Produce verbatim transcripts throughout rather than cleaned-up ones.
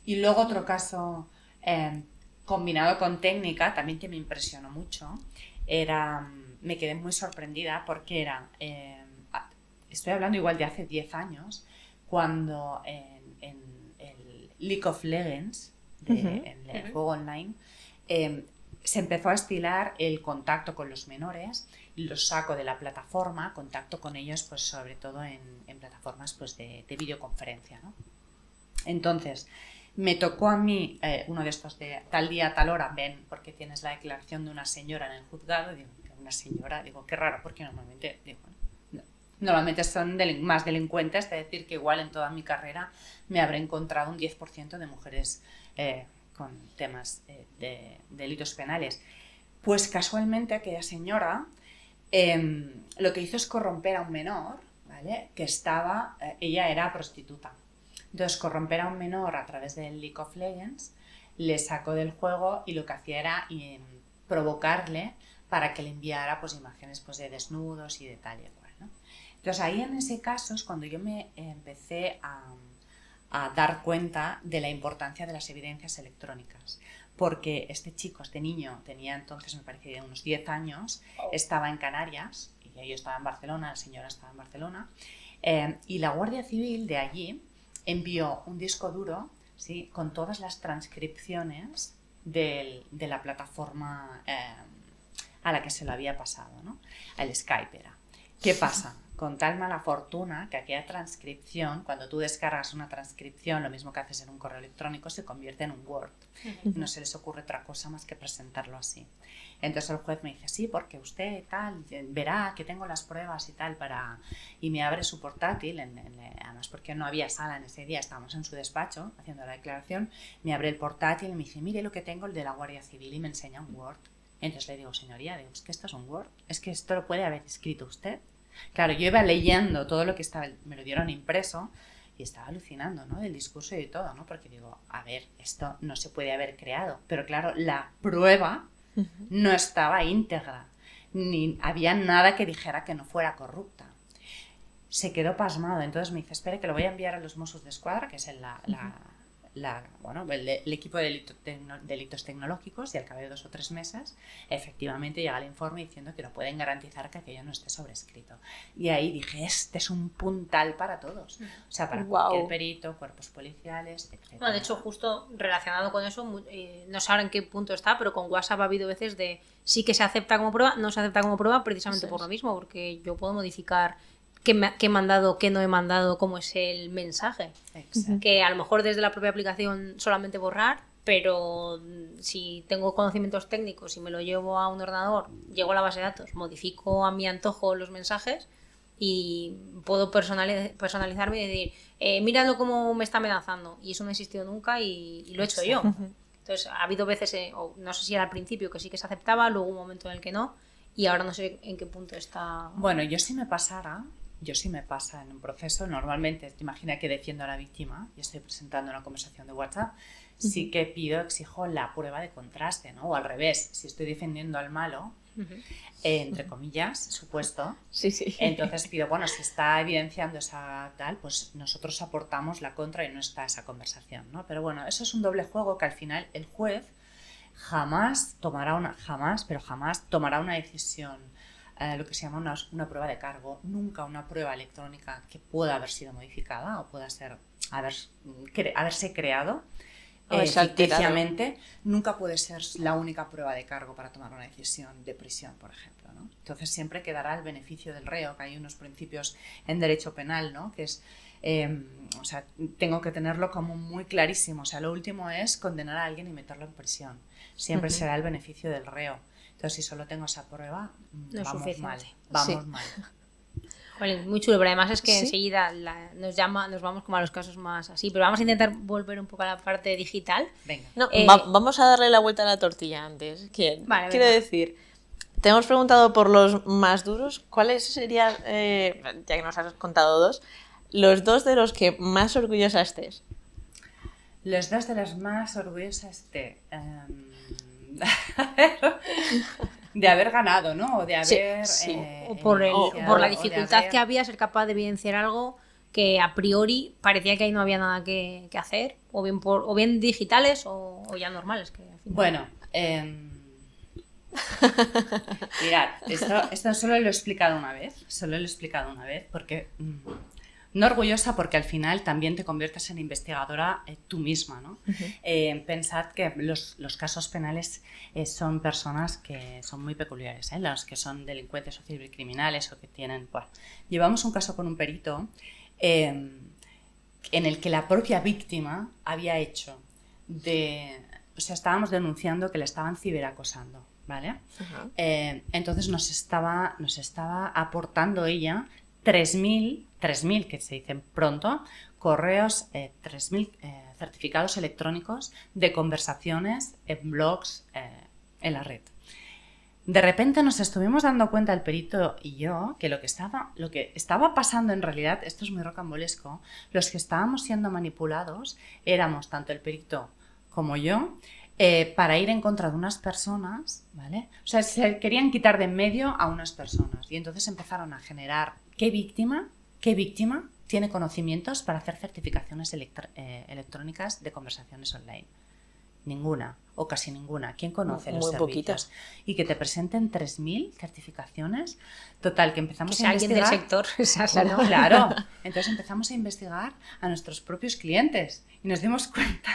Y luego otro caso eh, combinado con técnica, también que me impresionó mucho, era, me quedé muy sorprendida porque era, eh, estoy hablando igual de hace diez años, cuando en, en el League of Legends, de, Uh-huh. en el juego online, eh, se empezó a estilar el contacto con los menores, los saco de la plataforma, contacto con ellos, pues sobre todo en, en plataformas pues, de, de videoconferencia, ¿no? Entonces, me tocó a mí eh, uno de estos de tal día, tal hora, ven, porque tienes la declaración de una señora en el juzgado, digo, una señora, digo, qué raro, porque normalmente, digo, no, normalmente son delin- más delincuentes, es decir, que igual en toda mi carrera me habré encontrado un diez por ciento de mujeres eh, con temas eh, de, de delitos penales. Pues casualmente aquella señora eh, lo que hizo es corromper a un menor, ¿vale? Que estaba, eh, ella era prostituta. Entonces, corromper a un menor a través del League of Legends, le sacó del juego y lo que hacía era eh, provocarle para que le enviara pues, imágenes pues, de desnudos y de tal y cual, ¿no? Entonces, ahí en ese caso es cuando yo me empecé a, a dar cuenta de la importancia de las evidencias electrónicas. Porque este chico, este niño, tenía entonces, me parece, unos diez años, estaba en Canarias, y yo estaba en Barcelona, la señora estaba en Barcelona, eh, y la Guardia Civil de allí envió un disco duro, ¿sí? Con todas las transcripciones del, de la plataforma eh, a la que se lo había pasado, ¿no? El Skype era. ¿Qué pasa? Con tal mala fortuna que aquella transcripción, cuando tú descargas una transcripción, lo mismo que haces en un correo electrónico, se convierte en un Word. No se les ocurre otra cosa más que presentarlo así. Entonces el juez me dice, sí, porque usted tal, verá que tengo las pruebas y tal para... Y me abre su portátil, en, en, además porque no había sala en ese día, estábamos en su despacho haciendo la declaración, me abre el portátil y me dice, mire lo que tengo, el de la Guardia Civil, y me enseña un Word. Entonces le digo, señoría, digo, es que esto es un Word, es que esto lo puede haber escrito usted. Claro, yo iba leyendo todo lo que estaba, me lo dieron impreso y estaba alucinando, ¿no? Del discurso y de todo, ¿no? Porque digo, a ver, esto no se puede haber creado. Pero claro, la prueba no estaba íntegra, ni había nada que dijera que no fuera corrupta. Se quedó pasmado, entonces me dice, espere que lo voy a enviar a los Mossos d'Esquadra, que es el, la, la, la, bueno, el, el equipo de delito, tecno, delitos tecnológicos, y al cabo de dos o tres meses, efectivamente llega el informe diciendo que no pueden garantizar que aquello no esté sobrescrito. Y ahí dije, este es un puntal para todos, o sea, para Wow. cualquier perito, cuerpos policiales, etcétera. Bueno, de hecho, justo relacionado con eso, eh, no sé ahora en qué punto está, pero con WhatsApp ha habido veces de sí que se acepta como prueba, no se acepta como prueba precisamente por lo mismo, porque yo puedo modificar qué, me, qué he mandado, qué no he mandado, cómo es el mensaje. Exacto. Que a lo mejor desde la propia aplicación solamente borrar, pero si tengo conocimientos técnicos y me lo llevo a un ordenador, llego a la base de datos, modifico a mi antojo los mensajes y puedo personaliz- personalizarme y decir, eh, míralo cómo me está amenazando, y eso no ha existido nunca y, y lo he hecho yo. Entonces ha habido veces, eh, o no sé si era al principio que sí que se aceptaba, luego un momento en el que no, y ahora no sé en qué punto está. Bueno, yo si me pasara, yo si me pasa en un proceso, normalmente, te imaginas que defiendo a la víctima y estoy presentando una conversación de WhatsApp, uh-huh. sí que pido, exijo la prueba de contraste, ¿no? O al revés, si estoy defendiendo al malo, uh-huh. eh, entre comillas, supuesto, sí, sí. entonces pido, bueno, si está evidenciando esa tal, pues nosotros aportamos la contra y no está esa conversación, ¿no? Pero bueno, eso es un doble juego que al final el juez jamás tomará una, jamás, pero jamás tomará una decisión, eh, lo que se llama una, una prueba de cargo, nunca una prueba electrónica que pueda haber sido modificada o pueda ser, haber, cre, haberse creado eh, ficticiamente, nunca puede ser la única prueba de cargo para tomar una decisión de prisión, por ejemplo, ¿no? Entonces siempre quedará el beneficio del reo, que hay unos principios en derecho penal, ¿no? Que es Eh, o sea, tengo que tenerlo como muy clarísimo. O sea, lo último es condenar a alguien y meterlo en prisión. Siempre uh-huh. será el beneficio del reo. Entonces, si solo tengo esa prueba, no vamos es mal. Vamos sí. mal. Vale, muy chulo, pero además es que ¿sí? enseguida la, nos llama, nos vamos como a los casos más así. Pero vamos a intentar volver un poco a la parte digital. Venga. No, eh, va, vamos a darle la vuelta a la tortilla antes. ¿Quién? Vale, quiero venga. decir, te hemos preguntado por los más duros. ¿Cuáles serían, eh, ya que nos has contado dos, los dos de los que más orgullosa estés? Los dos de los más orgullosa esté. Um, de haber ganado, ¿no? O de haber. Sí, sí. Eh, o por, el, o por la dificultad haber... que había, ser capaz de evidenciar algo que a priori parecía que ahí no había nada que, que hacer, o bien, por, o bien digitales o, o ya normales. Que, al final... Bueno, eh... mirad, esto, esto solo lo he explicado una vez, solo lo he explicado una vez, porque... Mmm, no orgullosa porque al final también te conviertes en investigadora eh, tú misma, ¿no? Uh-huh. eh, pensad que los, los casos penales eh, son personas que son muy peculiares, ¿eh? Los que son delincuentes o cibercriminales o que tienen... Bueno, llevamos un caso con un perito eh, en el que la propia víctima había hecho de... O sea, estábamos denunciando que le estaban ciberacosando, ¿vale? Uh-huh. eh, entonces nos estaba, nos estaba aportando ella tres mil, que se dicen pronto, correos, eh, tres mil eh, certificados electrónicos de conversaciones en blogs eh, en la red. De repente nos estuvimos dando cuenta el perito y yo que lo que estaba, lo que estaba pasando en realidad, esto es muy rocambolesco, los que estábamos siendo manipulados éramos tanto el perito como yo, eh, para ir en contra de unas personas, ¿vale? O sea, se querían quitar de en medio a unas personas y entonces empezaron a generar ¿Qué víctima, qué víctima tiene conocimientos para hacer certificaciones electr- eh, electrónicas de conversaciones online? Ninguna, o casi ninguna. ¿Quién conoce Muy los servicios? Poquitas. Y que te presenten tres mil certificaciones. Total, que empezamos que a alguien investigar... del sector. Claro, ¿no? Claro. Entonces empezamos a investigar a nuestros propios clientes y nos dimos cuenta.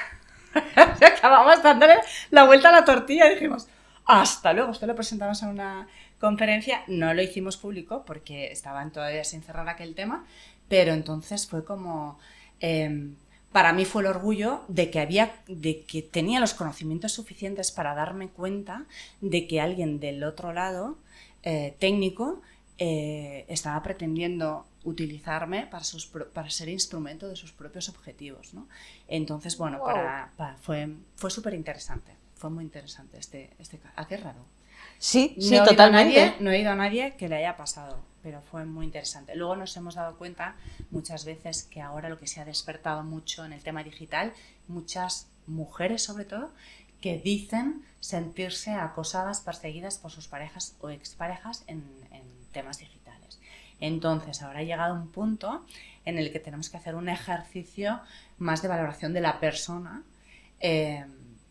Acabamos dándole la vuelta a la tortilla y dijimos... Hasta luego, esto lo presentamos en una conferencia, no lo hicimos público porque estaban todavía sin cerrar aquel tema, pero entonces fue como, eh, para mí fue el orgullo de que había, de que tenía los conocimientos suficientes para darme cuenta de que alguien del otro lado, eh, técnico, eh, estaba pretendiendo utilizarme para, sus, para ser instrumento de sus propios objetivos, ¿no? Entonces, bueno, wow. para, para, fue, fue súper interesante. Fue muy interesante este, este caso. ¿A qué raro? Sí, sí, no totalmente. Nadie, no he oído a nadie que le haya pasado, pero fue muy interesante. Luego nos hemos dado cuenta muchas veces que ahora lo que se ha despertado mucho en el tema digital, muchas mujeres sobre todo, que dicen sentirse acosadas, perseguidas por sus parejas o exparejas en, en temas digitales. Entonces, ahora ha llegado un punto en el que tenemos que hacer un ejercicio más de valoración de la persona, eh,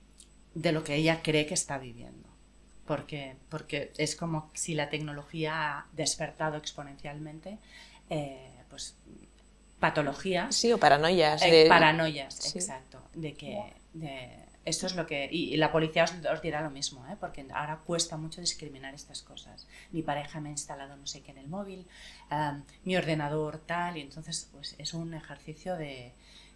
de lo que ella cree que está viviendo. Porque, porque es como si la tecnología ha despertado exponencialmente eh, pues, patologías. Sí, o paranoias. Eh, de... Paranoias, sí. Exacto. De que, de, esto es lo que... Y, y la policía os, os dirá lo mismo, ¿eh? Porque ahora cuesta mucho discriminar estas cosas. Mi pareja me ha instalado no sé qué en el móvil, um, mi ordenador tal, y entonces pues, es un ejercicio de...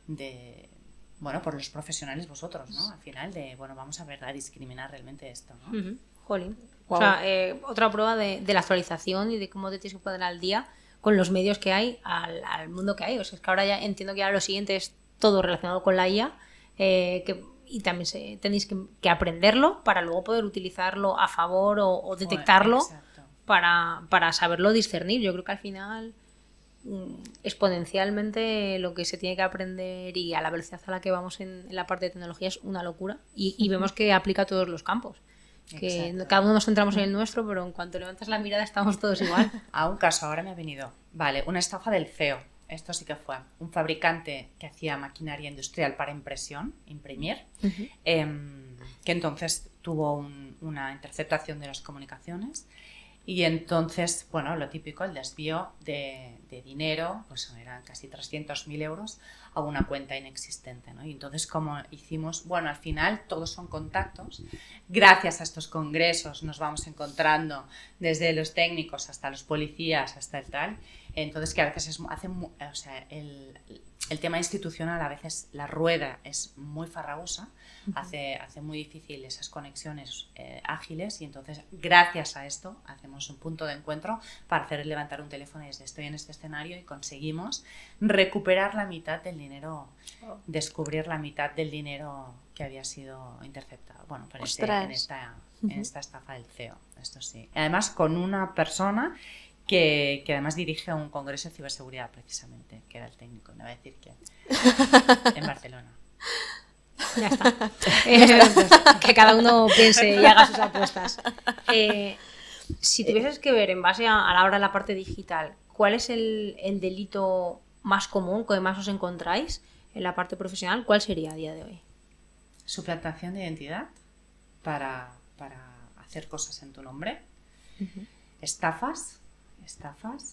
de bueno, por los profesionales vosotros, ¿no? Al final de, bueno, vamos a ver, a discriminar realmente esto, ¿no? Uh-huh. Jolín. Wow. O sea, eh, otra prueba de, de la actualización y de cómo te tienes que poner al día con los medios que hay al, al mundo que hay. O sea, es que ahora ya entiendo que ahora lo siguiente es todo relacionado con la I A, eh, que, y también se, tenéis que, que aprenderlo para luego poder utilizarlo a favor o, o detectarlo para, para saberlo discernir. Yo creo que al final... exponencialmente lo que se tiene que aprender y a la velocidad a la que vamos en, en la parte de tecnología es una locura y, y vemos que aplica a todos los campos, que Exacto. cada uno nos centramos en el nuestro, pero en cuanto levantas la mirada estamos todos igual. A un caso ahora me ha venido, vale, una estafa del C E O. Esto sí que fue un fabricante que hacía maquinaria industrial para impresión, imprimir, uh-huh. eh, que entonces tuvo un, una interceptación de las comunicaciones. Y entonces, bueno, lo típico, el desvío de, de dinero, pues eran casi trescientos mil euros a una cuenta inexistente, ¿no? Y entonces, como hicimos, bueno, al final todos son contactos. Gracias a estos congresos nos vamos encontrando desde los técnicos hasta los policías, hasta el tal. Entonces, que a veces es, hace, o sea, el, el tema institucional, a veces la rueda es muy farragosa, uh-huh. hace, hace muy difícil esas conexiones eh, ágiles y entonces, gracias a esto, hacemos un punto de encuentro para hacer levantar un teléfono y desde estoy en este escenario y conseguimos recuperar la mitad del dinero, oh. descubrir la mitad del dinero que había sido interceptado. Bueno, parece en esta, uh-huh. en esta estafa del C E O, esto sí. Además, con una persona... Que, que además dirige un congreso de ciberseguridad precisamente, que era el técnico, no voy a decir que en Barcelona. Ya está. Eh, que cada uno piense y haga sus apuestas. Eh, si tuvieses que ver en base a, a la hora de la parte digital, ¿cuál es el, el delito más común, que más os encontráis en la parte profesional, ¿cuál sería a día de hoy? Suplantación de identidad para, para hacer cosas en tu nombre. Uh-huh. Estafas, estafas.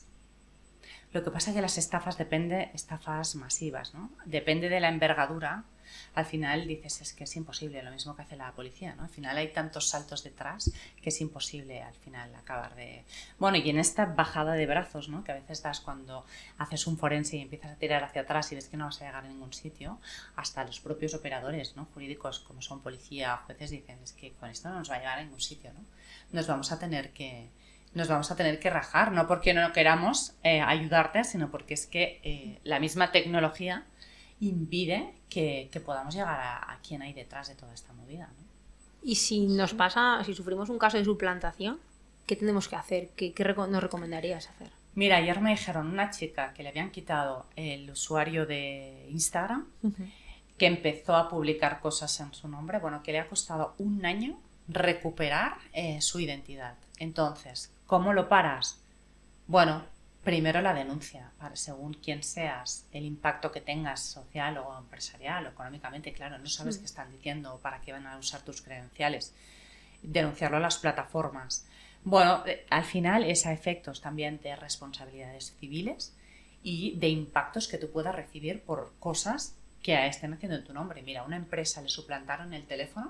Lo que pasa es que las estafas depende, estafas masivas, ¿no? Depende de la envergadura. Al final dices, es que es imposible, lo mismo que hace la policía, ¿no? Al final hay tantos saltos detrás que es imposible al final acabar de... Bueno, y en esta bajada de brazos, ¿no? Que a veces das cuando haces un forense y empiezas a tirar hacia atrás y ves que no vas a llegar a ningún sitio, hasta los propios operadores, ¿no? Jurídicos, como son policía, jueces, dicen, es que con esto no nos va a llegar a ningún sitio, ¿no? Nos vamos a tener que... nos vamos a tener que rajar, no porque no queramos eh, ayudarte, sino porque es que eh, la misma tecnología impide que, que podamos llegar a, a quién hay detrás de toda esta movida, ¿no? Y si nos pasa, si sufrimos un caso de suplantación, ¿qué tenemos que hacer? ¿Qué, qué reco- nos recomendarías hacer? Mira, ayer me dijeron una chica que le habían quitado el usuario de Instagram, uh-huh. que empezó a publicar cosas en su nombre, bueno, que le ha costado un año recuperar eh, su identidad. Entonces, ¿cómo lo paras? Bueno, primero la denuncia, para, según quién seas, el impacto que tengas social o empresarial o económicamente, claro, no sabes mm. qué están diciendo o para qué van a usar tus credenciales. Denunciarlo a las plataformas. Bueno, al final es a efectos también de responsabilidades civiles y de impactos que tú puedas recibir por cosas que estén haciendo en tu nombre. Mira, a una empresa le suplantaron el teléfono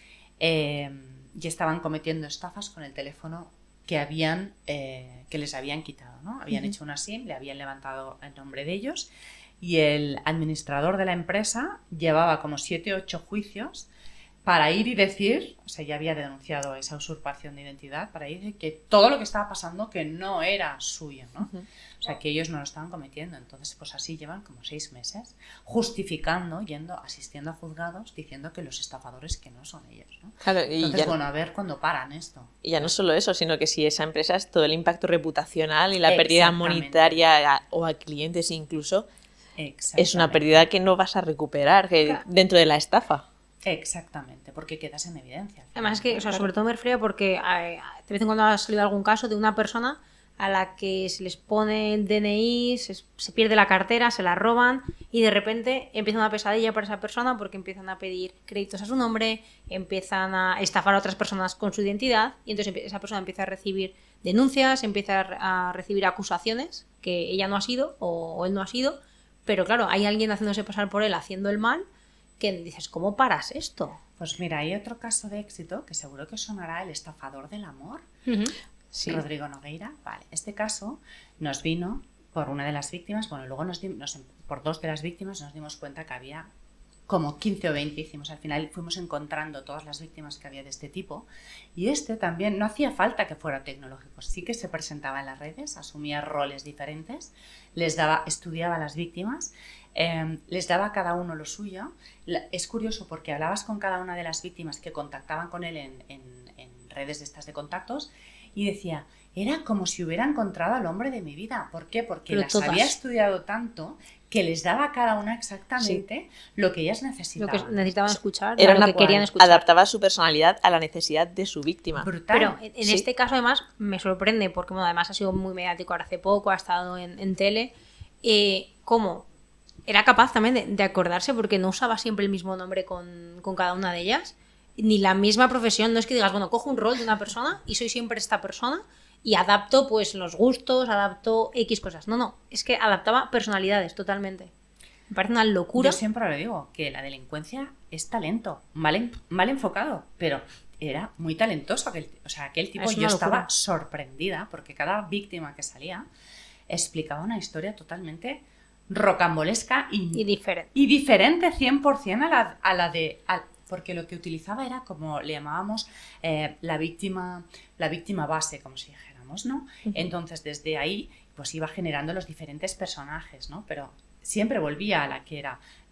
eh, y estaban cometiendo estafas con el teléfono que habían eh, que les habían quitado, ¿no? Habían uh-huh. hecho una SIM, le habían levantado el nombre de ellos y el administrador de la empresa llevaba como siete o ocho juicios para ir y decir, o sea, ya había denunciado esa usurpación de identidad, para ir y decir que todo lo que estaba pasando que no era suyo, ¿no? Uh-huh. O sea, que ellos no lo estaban cometiendo. Entonces, pues así llevan como seis meses justificando, yendo, asistiendo a juzgados, diciendo que los estafadores que no son ellos, ¿no? Claro, y Entonces, ya, bueno, a ver cuándo paran esto. Y ya no solo eso, sino que si esa empresa es todo el impacto reputacional y la pérdida monetaria a, o a clientes incluso, es una pérdida que no vas a recuperar que claro. dentro de la estafa. Exactamente, porque quedas en evidencia. Además es que, o sea, sobre todo me refiero porque eh, de vez en cuando ha salido algún caso de una persona a la que se les pone el D N I, se, se pierde la cartera, se la roban y de repente empieza una pesadilla para esa persona porque empiezan a pedir créditos a su nombre, empiezan a estafar a otras personas con su identidad y entonces esa persona empieza a recibir denuncias, empieza a recibir acusaciones que ella no ha sido o, o él no ha sido, pero claro, hay alguien haciéndose pasar por él haciendo el mal que dices, ¿cómo paras esto? Pues mira, hay otro caso de éxito que seguro que sonará, el estafador del amor. Uh-huh. Sí. Rodrigo Nogueira. Vale, este caso nos vino por una de las víctimas, bueno, luego nos, nos por dos de las víctimas nos dimos cuenta que había como quince o veinte, hicimos, al final fuimos encontrando todas las víctimas que había de este tipo y este también, no hacía falta que fuera tecnológico, sí que se presentaba en las redes, asumía roles diferentes, les daba, estudiaba a las víctimas, eh, les daba a cada uno lo suyo. La, es curioso porque hablabas con cada una de las víctimas que contactaban con él en, en, en redes de estas de contactos y decía, era como si hubiera encontrado al hombre de mi vida. ¿Por qué? Porque Pero las todas. había estudiado tanto que les daba a cada una exactamente sí. lo que ellas necesitaban. Lo que necesitaban escuchar, Era lo una, que querían escuchar. Adaptaba su personalidad a la necesidad de su víctima. Brutal. Pero en sí. este caso además me sorprende, porque bueno, además ha sido muy mediático ahora hace poco, ha estado en, en tele, eh, cómo era capaz también de, de acordarse, porque no usaba siempre el mismo nombre con, con cada una de ellas, ni la misma profesión, no es que digas, bueno, cojo un rol de una persona y soy siempre esta persona, y adapto pues los gustos, adapto X cosas. No, no, es que adaptaba personalidades totalmente. Me parece una locura. Yo siempre lo digo, que la delincuencia es talento, mal, en, mal enfocado, pero era muy talentoso. Aquel, o sea, aquel tipo, yo locura. Estaba sorprendida porque cada víctima que salía explicaba una historia totalmente rocambolesca y, y diferente. Y diferente cien por ciento a la, a la de... A, porque lo que utilizaba era como le llamábamos eh, la víctima la víctima base, como si dijéramos, ¿no? Uh-huh. Entonces desde ahí pues iba generando los diferentes personajes, ¿no? Pero siempre volvía a la que era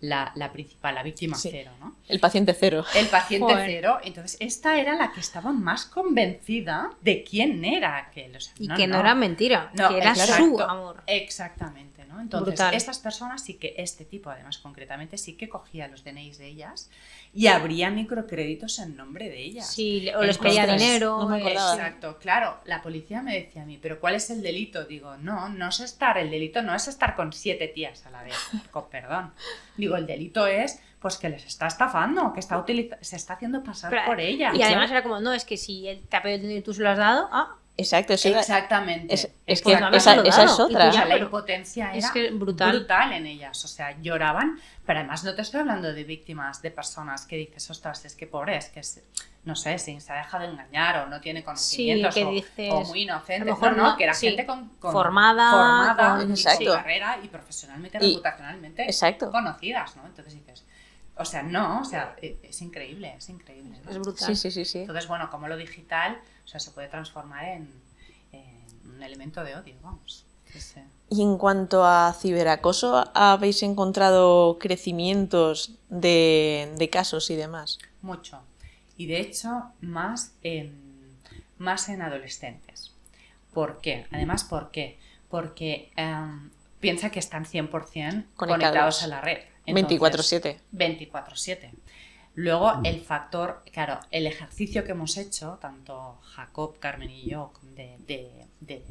la, la principal, la víctima sí. cero, ¿no? El paciente cero. El paciente Joder. cero. Entonces, esta era la que estaba más convencida de quién era aquel. O sea, Y no, que no, no era mentira, No, que era exacto, su amor. Exactamente, ¿no? Entonces, Brutal. estas personas sí que, este tipo además concretamente, sí que cogía los D N Is de ellas y abría microcréditos en nombre de ellas. Sí, o les pedía Entonces, dinero. no me acordaba. Exacto, claro, la policía me decía a mí, ¿pero cuál es el delito? Digo, no, no es estar, el delito no es estar con siete tías a la vez, con perdón. Digo, el delito es, pues que les está estafando, que está utiliza- se está haciendo pasar Pero- por ella. Y además era como, no, es que si él te ha pedido dinero y tú se lo has dado, ah, Exacto, eso era- Exactamente. es, es Pues que no esa, habérselo esa es dado. Y tú otra. O sea, la pero- impotencia es era que brutal. brutal en ellas. O sea, lloraban, pero además no te estoy hablando de víctimas, de personas que dices, ostras, es que pobre, es que es, no sé, si se ha dejado engañar o no tiene conocimientos que o, dices, o muy inocente. a lo mejor no, no, no, que era sí, gente con, con- formada, formada con- y Exacto. con carrera y profesionalmente, Y- reputacionalmente exacto. conocidas, ¿no? Entonces dices, o sea, no, o sea, e- es increíble, es increíble, ¿no? es brutal. Sí, sí, sí, sí. Entonces, bueno, como lo digital, o sea, se puede transformar en, en un elemento de odio, vamos. Sí, sí. Y en cuanto a ciberacoso, ¿habéis encontrado crecimientos de, de casos y demás? Mucho. Y de hecho, más en, más en adolescentes. ¿Por qué? Además, ¿por qué? Porque em, piensa que están cien por ciento Conectados. conectados a la red. Entonces, veinticuatro siete. veinticuatro siete. Luego, el factor, claro, el ejercicio que hemos hecho, tanto Jacob, Carmen y yo, de, de, de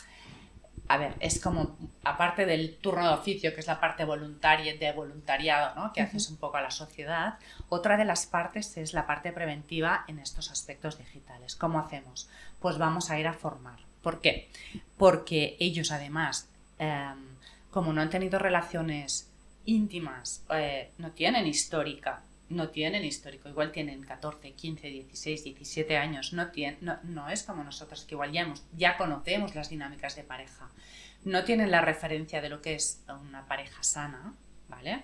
a ver, es como, aparte del turno de oficio, que es la parte voluntaria, de voluntariado, ¿no? Que haces un poco a la sociedad, otra de las partes es la parte preventiva en estos aspectos digitales. ¿Cómo hacemos? Pues vamos a ir a formar. ¿Por qué? Porque ellos además, eh, como no han tenido relaciones íntimas, eh, no tienen histórica, no tienen histórico, igual tienen catorce, quince, dieciséis, diecisiete años, no, tienen, no, no es como nosotros que igual ya, hemos, ya conocemos las dinámicas de pareja, no tienen la referencia de lo que es una pareja sana, ¿vale?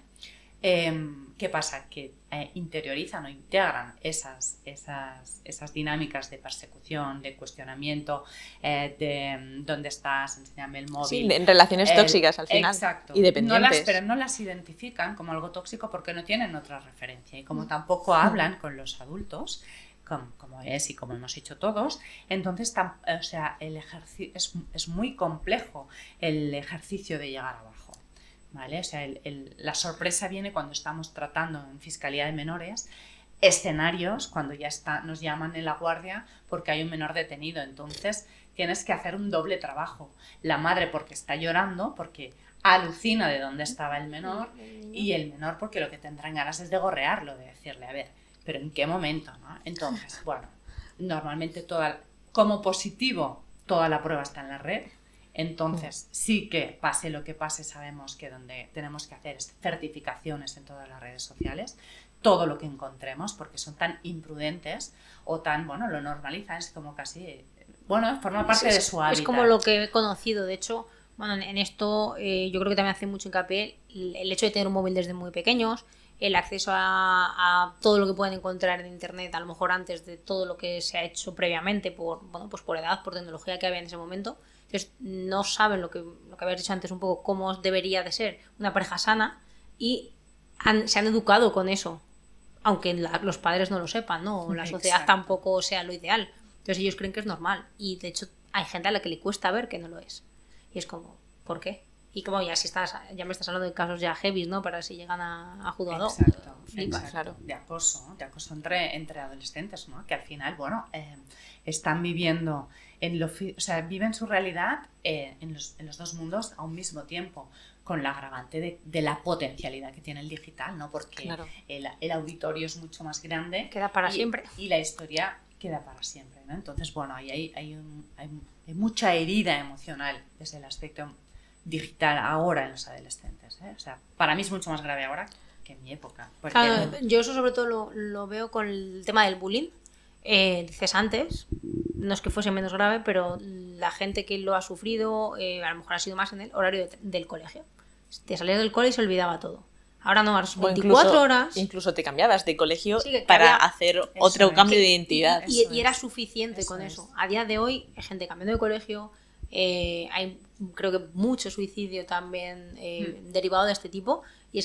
Eh, ¿Qué pasa? Que eh, interiorizan o integran esas, esas, esas dinámicas de persecución, de cuestionamiento, eh, de dónde estás, enséñame el móvil. Sí, de- en relaciones El- tóxicas al final. Exacto. Y dependientes. No las, pero no las identifican como algo tóxico porque no tienen otra referencia. Y como tampoco hablan con los adultos, como, como es y como hemos hecho todos, entonces tam- o sea, el ejerci- es, es muy complejo el ejercicio de llegar abajo. ¿Vale? O sea, el, el, la sorpresa viene cuando estamos tratando en Fiscalía de Menores escenarios, cuando ya está, nos llaman en la guardia porque hay un menor detenido. Entonces tienes que hacer un doble trabajo. La madre porque está llorando, porque alucina de dónde estaba el menor, y el menor porque lo que tendrán ganas es de gorrearlo, de decirle, a ver, pero ¿en qué momento? ¿No? Entonces, bueno, normalmente toda, como positivo toda la prueba está en la red. Entonces, sí que pase lo que pase, sabemos que donde tenemos que hacer es certificaciones en todas las redes sociales, todo lo que encontremos, porque son tan imprudentes o tan, bueno, lo normalizan, es como casi, bueno, forma parte es, de su hábitat. Es como lo que he conocido, de hecho, bueno, en esto eh, yo creo que también hace mucho hincapié el, el hecho de tener un móvil desde muy pequeños, el acceso a, a todo lo que pueden encontrar en internet, a lo mejor antes de todo lo que se ha hecho previamente por, bueno, pues por edad, por tecnología que había en ese momento. Entonces no saben lo que, lo que habías dicho antes un poco, cómo debería de ser una pareja sana, y han, se han educado con eso, aunque la, los padres no lo sepan, ¿no? O la sociedad Exacto. tampoco sea lo ideal. Entonces ellos creen que es normal, y de hecho hay gente a la que le cuesta ver que no lo es. Y es como, ¿por qué? Y como ya si estás, ya me estás hablando de casos ya heavy, ¿no? Para si llegan a, a juzgado. Exacto, Flipas. exacto. Claro. De acoso, de acoso entre, entre adolescentes, ¿no? Que al final, bueno, eh, están viviendo, en lo, fi- o sea, viven su realidad eh, en, los, en los dos mundos a un mismo tiempo, con la agravante de, de la potencialidad que tiene el digital, ¿no? Porque Claro. el, el auditorio es mucho más grande. Queda para y, siempre. Y la historia queda para siempre, ¿no? Entonces, bueno, ahí hay, hay, un- hay, hay mucha herida emocional desde el aspecto digital ahora en los adolescentes, ¿eh? O sea, para mí es mucho más grave ahora que en mi época. Porque, Claro, yo eso sobre todo lo, lo veo con el tema del bullying. Eh, dices antes, no es que fuese menos grave, pero la gente que lo ha sufrido eh, a lo mejor ha sido más en el horario de- del colegio. Te salías del cole y se olvidaba todo. Ahora no, ahora son O veinticuatro incluso, horas. Incluso te cambiabas de colegio Sí, que para había- hacer otro es. cambio Que- de identidad. Y, Eso y era es. suficiente Eso con es. eso. A día de hoy hay gente cambiando de colegio, eh, hay creo que mucho suicidio también eh, Mm. derivado de este tipo, y es que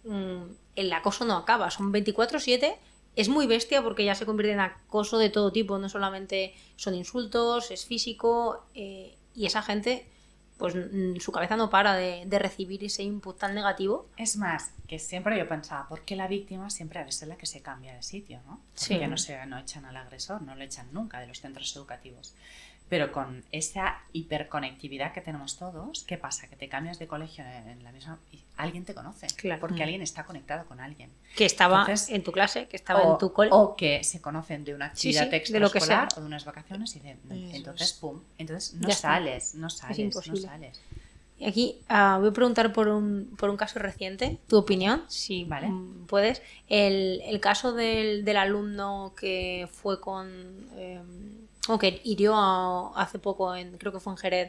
mmm, el acoso no acaba, son veinticuatro siete. Es muy bestia porque ya se convierte en acoso de todo tipo, no solamente son insultos, es físico, eh, y esa gente, pues su cabeza no para de, de recibir ese input tan negativo. Es más, que siempre yo pensaba, ¿por qué la víctima siempre ha de ser la que se cambia de sitio, ¿no? Sí. Porque no, se, no echan al agresor, no lo echan nunca de los centros educativos. Pero con esa hiperconectividad que tenemos todos, ¿qué pasa? Que te cambias de colegio en la misma... y alguien te conoce, claro. Porque alguien está conectado con alguien. Que estaba Entonces, en tu clase, que estaba o, en tu cole. O que se conocen de una actividad sí, sí, extraescolar de lo que sea. o de unas vacaciones y de, Eso entonces, es. pum, entonces no Ya sales, está. no sales, es imposible. no sales. Y aquí uh, voy a preguntar por un, por un caso reciente, tu opinión, si vale. mm, puedes. El, el caso del, del alumno que fue con... Eh, o que hirió a, hace poco, en, creo que fue en Jerez,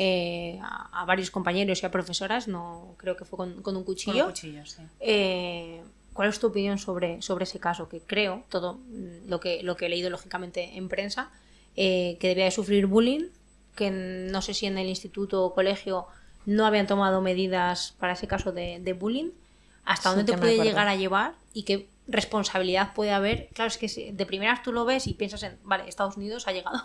eh, a, a varios compañeros y a profesoras, no creo que fue con, con un cuchillo. Con un cuchillo, sí. Eh, ¿Cuál es tu opinión sobre, sobre ese caso? Que creo, todo lo que, lo que he leído lógicamente en prensa, eh, que debía de sufrir bullying, que no sé si en el instituto o colegio no habían tomado medidas para ese caso de, de bullying, hasta sí, dónde te puede llegar a llevar y qué responsabilidad puede haber. Claro, es que de primeras tú lo ves y piensas en, vale, Estados Unidos ha llegado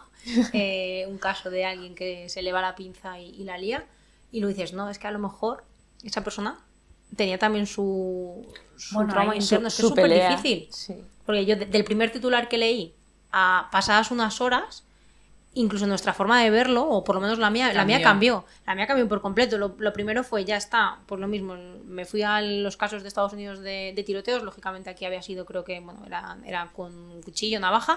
eh, un caso de alguien que se le va la pinza y, y la lía, y lo dices, no, es que a lo mejor esa persona tenía también su, su bueno, trauma interno, es que es súper difícil. Sí. Porque yo, de, del primer titular que leí a pasadas unas horas, incluso nuestra forma de verlo, o por lo menos la mía, cambió. la mía cambió. La mía cambió por completo. Lo, lo primero fue, ya está, pues lo mismo. Me fui a los casos de Estados Unidos de, de tiroteos. Lógicamente aquí había sido, creo que, bueno, era, era con cuchillo, navaja.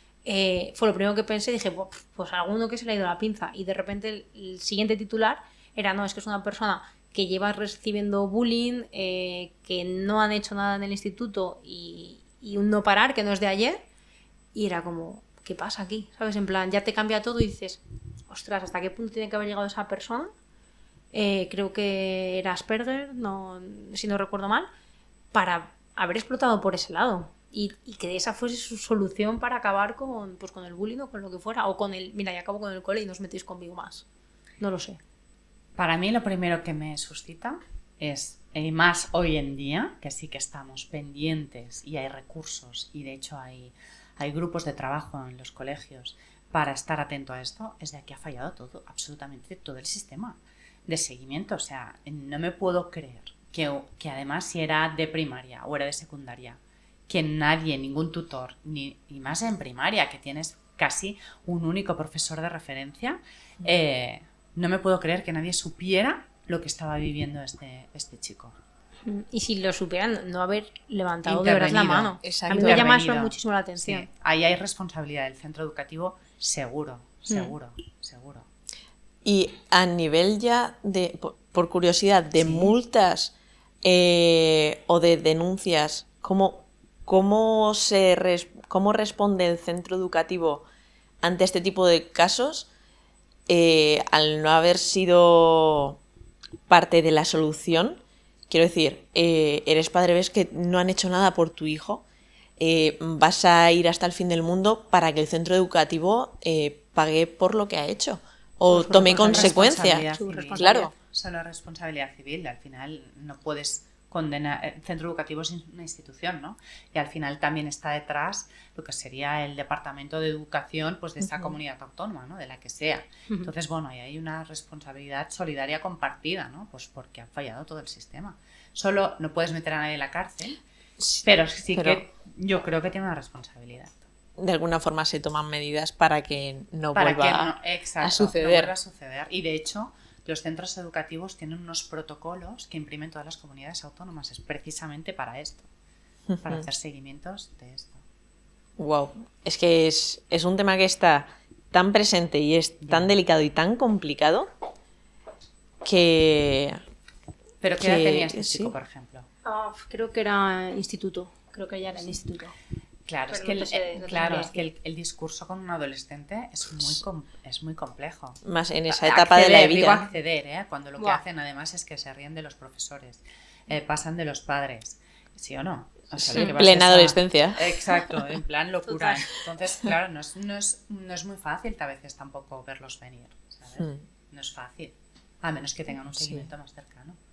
Eh, fue lo primero que pensé. Dije, pues alguno que se le ha ido la pinza. Y de repente el, el siguiente titular era, no, es que es una persona que lleva recibiendo bullying, eh, que no han hecho nada en el instituto y, y un no parar, que no es de ayer. Y era como... ¿qué pasa aquí? ¿Sabes? En plan, ya te cambia todo y dices, ostras, ¿hasta qué punto tiene que haber llegado esa persona? Eh, creo que era Asperger, no, si no recuerdo mal, para haber explotado por ese lado. Y, y que esa fuese su solución para acabar con, pues, con el bullying o con lo que fuera. O con el, mira, ya acabo con el cole y no os metéis conmigo más. No lo sé. Para mí lo primero que me suscita es, y más hoy en día, que sí que estamos pendientes y hay recursos y de hecho hay... hay grupos de trabajo en los colegios para estar atento a esto, es de que ha fallado todo, absolutamente todo el sistema de seguimiento. O sea, no me puedo creer que, que además si era de primaria o era de secundaria, que nadie, ningún tutor, ni, ni más en primaria, que tienes casi un único profesor de referencia, eh, no me puedo creer que nadie supiera lo que estaba viviendo este, este chico. Y si lo supieran, no haber levantado de verdad la mano. Exacto. A mí me llama eso muchísimo la atención. Sí. Ahí hay responsabilidad del centro educativo, seguro, seguro, mm. seguro. Y a nivel ya de, por, por curiosidad, de sí. multas eh, o de denuncias, ¿cómo, cómo, se res, ¿cómo responde el centro educativo ante este tipo de casos eh, al no haber sido parte de la solución? Quiero decir, eh, eres padre, ves que no han hecho nada por tu hijo, eh, vas a ir hasta el fin del mundo para que el centro educativo eh, pague por lo que ha hecho o pues tome consecuencias. Claro. Solo responsabilidad civil, al final no puedes condenar. El centro educativo es una institución, ¿no? Y al final también está detrás lo que sería el departamento de educación, pues de esa uh-huh. comunidad autónoma, ¿no? De la que sea. Uh-huh. Entonces, bueno, ahí hay una responsabilidad solidaria compartida, ¿no? Pues porque ha fallado todo el sistema. Solo no puedes meter a nadie en la cárcel, sí, pero sí pero que yo creo que tiene una responsabilidad. De alguna forma se toman medidas para que no para vuelva que no, exacto, a suceder. No vuelva a suceder. Y de hecho, los centros educativos tienen unos protocolos que imprimen todas las comunidades autónomas. Es precisamente para esto, uh-huh. para hacer seguimientos de esto. Wow, es que es, es un tema que está tan presente y es tan yeah. delicado y tan complicado que... ¿Pero qué que, edad tenía este sí. chico, por ejemplo? Oh, creo que era instituto, creo que ya era el instituto. Claro, es que, el, sé, no claro es que el, el discurso con un adolescente es muy, com, es muy complejo. Más en esa etapa acceder, de la vida. Digo acceder, ¿eh? Cuando lo wow. que hacen además es que se ríen de los profesores, eh, pasan de los padres, ¿sí o no? O sea, en plena adolescencia. Exacto, en plan locura. Entonces, claro, no es, no, es, no es muy fácil a veces tampoco verlos venir, ¿sabes? Hmm. No es fácil, a menos que tengan un seguimiento sí. más cercano.